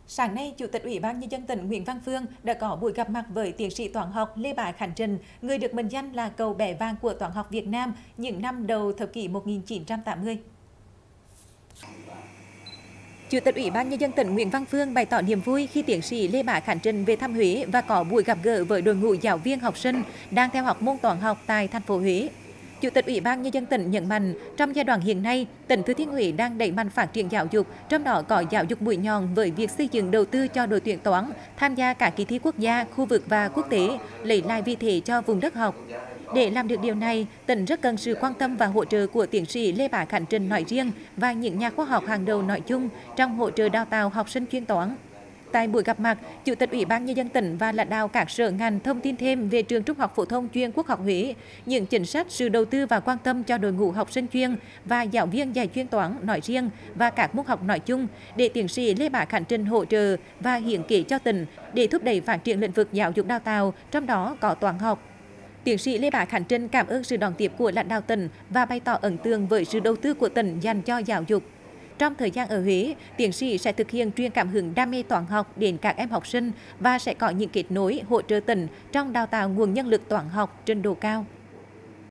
Sáng nay, Chủ tịch Ủy ban Nhân dân tỉnh Nguyễn Văn Phương đã có buổi gặp mặt với tiến sĩ toán học Lê Bá Khánh Trình, người được mệnh danh là cậu bé vàng của toán học Việt Nam những năm đầu thập kỷ 1980. Chủ tịch Ủy ban Nhân dân tỉnh Nguyễn Văn Phương bày tỏ niềm vui khi tiến sĩ Lê Bá Khánh Trình về thăm Huế và có buổi gặp gỡ với đội ngũ giáo viên học sinh đang theo học môn toán học tại thành phố Huế. Chủ tịch Ủy ban Nhân dân tỉnh nhấn mạnh, trong giai đoạn hiện nay, tỉnh Thừa Thiên Huế đang đẩy mạnh phát triển giáo dục, trong đó có giáo dục mũi nhọn với việc xây dựng đầu tư cho đội tuyển toán, tham gia các kỳ thi quốc gia, khu vực và quốc tế, lấy lại vị thế cho vùng đất học. Để làm được điều này, tỉnh rất cần sự quan tâm và hỗ trợ của tiến sĩ Lê Bá Khánh Trình nói riêng và những nhà khoa học hàng đầu nói chung trong hỗ trợ đào tạo học sinh chuyên toán. Tại buổi gặp mặt, Chủ tịch Ủy ban Nhân dân tỉnh và lãnh đạo các sở ngành thông tin thêm về trường Trung học phổ thông chuyên Quốc học Huế, những chính sách, sự đầu tư và quan tâm cho đội ngũ học sinh chuyên và giáo viên dạy chuyên toán nói riêng và các môn học nói chung để tiến sĩ Lê Bá Khánh Trình hỗ trợ và hiến kế cho tỉnh để thúc đẩy phát triển lĩnh vực giáo dục đào tạo, trong đó có toán học. Tiến sĩ Lê Bá Khánh Trình cảm ơn sự đón tiếp của lãnh đạo tỉnh và bày tỏ ấn tượng với sự đầu tư của tỉnh dành cho giáo dục. Trong thời gian ở Huế, tiến sĩ sẽ thực hiện truyền cảm hứng đam mê toán học đến các em học sinh và sẽ có những kết nối hỗ trợ tỉnh trong đào tạo nguồn nhân lực toán học trình độ cao.